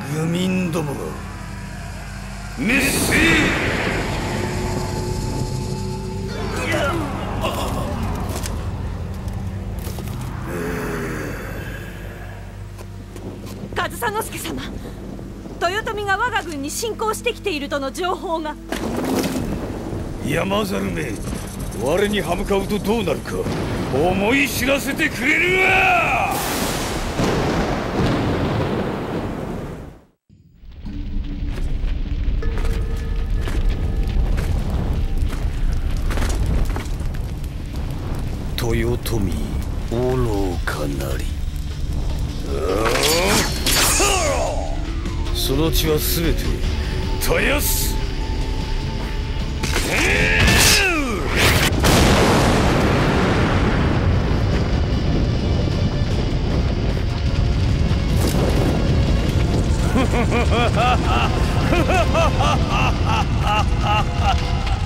愚民どもが滅せ。 上総介様、豊臣が我が軍に侵攻してきているとの情報が。 山猿め、我に歯向かうとどうなるか思い知らせてくれるわ。豊臣愚かなり。その血はすべて絶やす。ハハハハハハハハハハハ。